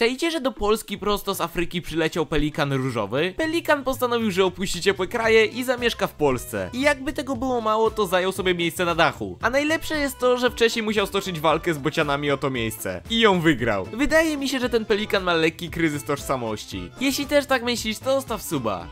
Czajcie, że do Polski prosto z Afryki przyleciał pelikan różowy? Pelikan postanowił, że opuści ciepłe kraje i zamieszka w Polsce. I jakby tego było mało, to zajął sobie miejsce na dachu. A najlepsze jest to, że wcześniej musiał stoczyć walkę z bocianami o to miejsce. I ją wygrał. Wydaje mi się, że ten pelikan ma lekki kryzys tożsamości. Jeśli też tak myślisz, to zostaw suba.